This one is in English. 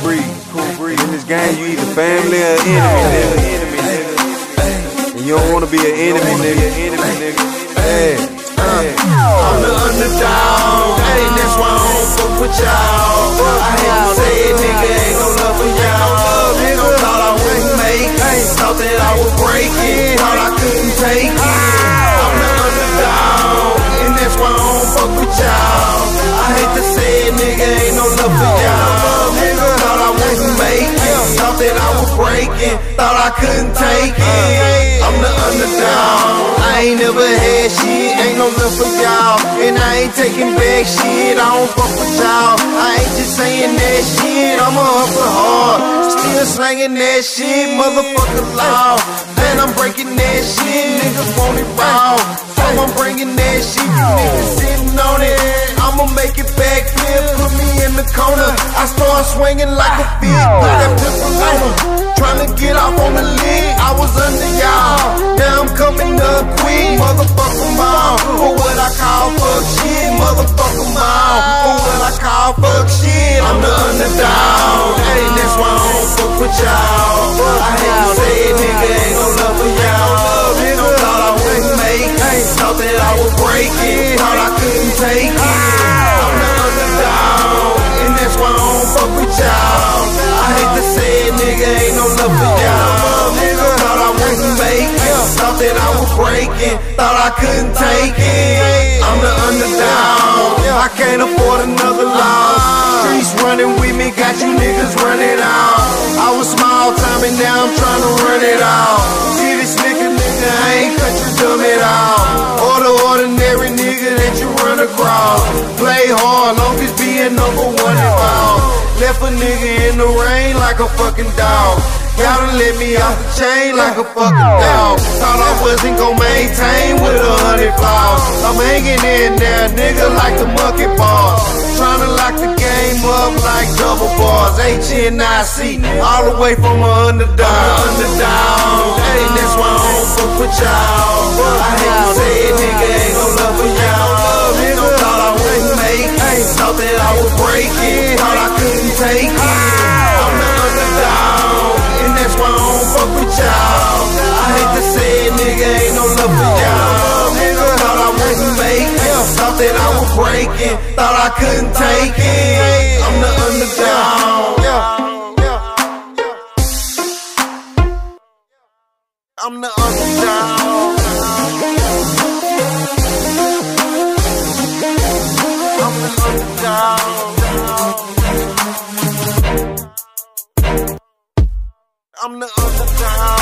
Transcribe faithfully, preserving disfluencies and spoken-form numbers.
breeze. Cool breeze. In this game, you either family or enemy, nigga. And you don't wanna be an enemy, nigga. Enemy, nigga. Hey, hey. I'm the underdog. Hey, that's why I don't fuck with y'all. I hate to say it, nigga, ain't no love for y'all. Nigga thought I wouldn't make it, thought that I would break it, thought I couldn't take it. I'm the underdog, and that's why I don't fuck with y'all. I hate to say it, nigga, ain't no love for y'all. Nigga thought I wouldn't make it, thought that I would break it, thought I couldn't take it. I'm the underdog. I ain't never had shit, ain't no love for y'all, and I ain't taking back shit. I don't fuck with y'all. I ain't just saying that shit, I'm a hustle hard, still slanging that shit, motherfucker law. And I'm breaking that shit, niggas want it raw, so I'm bringing that shit. You niggas sitting on it, I'ma make it backflip, put me in the corner. I start swinging like a fish, put that pistol on them, trying to get off on the lick. I was under y'all, now I'm coming up quick. Motherfucker mom, for what I call fuck shit. Motherfucker mom, for what I call fuck shit. I'm the underdog, hey, that's why I don't fuck with y'all. I hate to say it, nigga, ain't no love for y'all. Nigga thought I wouldn't make it, thought that I would break it, thought I couldn't take it. I'm the underdog, and that's why I don't fuck with y'all. I hate to say it, nigga, ain't no love for y'all. Nigga thought I wouldn't make it, thought that I would break it, thought I couldn't take it. I'm the underdog, I can't afford another loss. Streets running with me, got you niggas running out. I was small time and now I'm trying to run it out. See this nigga, nigga, I ain't cut you dumb at all. Or the ordinary nigga that you run across. Play hard, long as being number one involved. Left a nigga in the rain like a fucking dog. Y'all done let me off the chain like a fucking dog. Thought I wasn't gon' maintain with a hundred flaws. I'm hanging in there, nigga, like the monkey bars. Tryna lock the game up like double bars. H N I C, all the way from a underdog. Underdog, hey, that's why I don't fuck with y'all. I hate to say it, nigga, ain't no love for y'all. Nigga thought I wouldn't make it, thought that I would break it, thought I couldn't take it. I'm the underdog, and that's why I don't fuck with y'all. I hate to say it, nigga, ain't no love for y'all. Nigga thought I wouldn't make it, thought that I would break it, thought I couldn't take it. I'm the underdog. I'm the underdog. I'm the underdog. I'm the underdog.